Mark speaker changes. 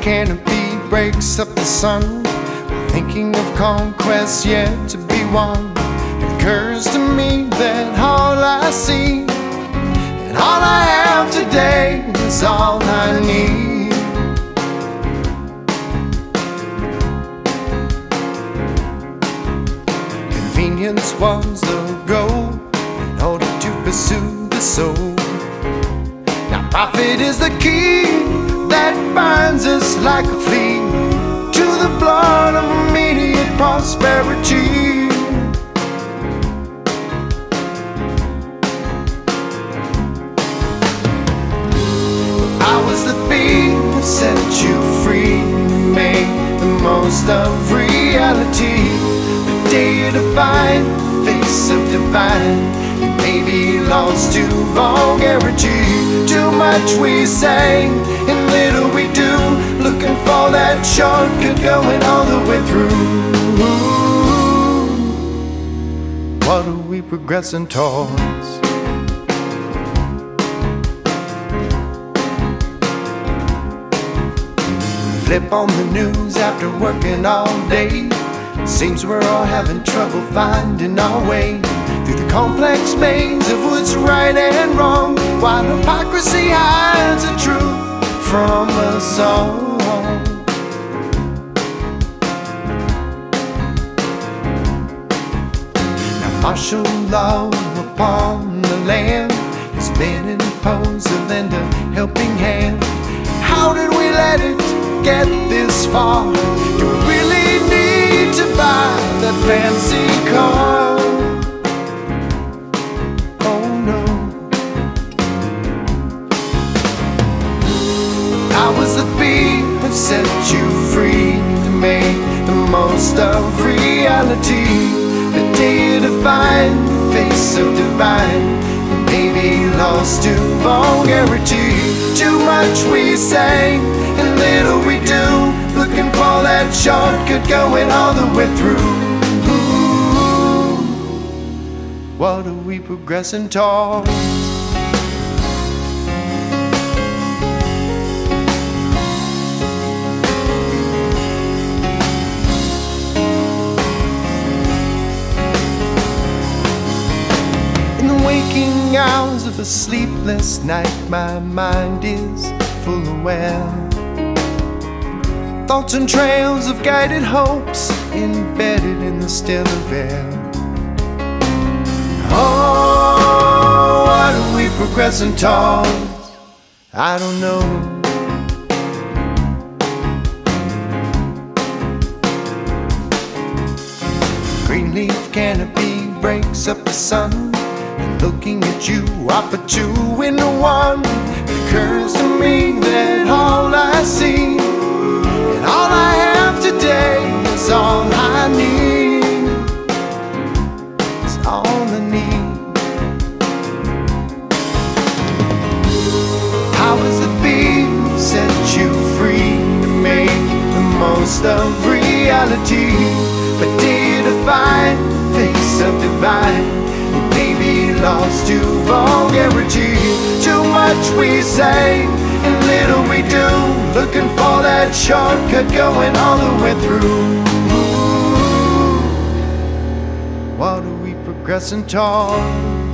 Speaker 1: canopy breaks up the sun, thinking of conquests yet to be won. It occurs to me that all I see and all I have today is all I need. Convenience was the goal in order to pursue the soul. Now profit is the key that binds us like a flea to the blood of immediate prosperity. I was the bee that set you free, made the most of reality. The day you define the face of divine, you may be lost to vulgarity. Too much we say and little we do, looking for that shortcut going all the way through. What are we progressing towards? Flip on the news after working all day. Seems we're all having trouble finding our way through the complex maze of what's right and wrong, while hypocrisy hides the truth from us all. Now martial law upon the land has been imposed to lend a helping hand. How did we let it get this far? Do we really need to buy that fancy car? Oh no. I was the bee that set you free to make the most of reality. The day you define the face of divine, and maybe lost to vulgarity. Too much we say and little we do, looking for that shortcut going all the way through. What are we progressing towards? In the waking hours of a sleepless night, my mind is full aware. Thoughts and trails of guided hopes embedded in the still of air. Oh, what are we progressing towards? I don't know. Green leaf canopy breaks up the sun, and looking at you, I put two into one. It occurs to me that all I see and all I have today is all I need. It's all I need. I was the bee who set you free to make the most of reality. But did you find the face of divine? You may be lost to vulgarity. Too much we say and little we do, looking for that shortcut going all the way through. What are we progressing towards?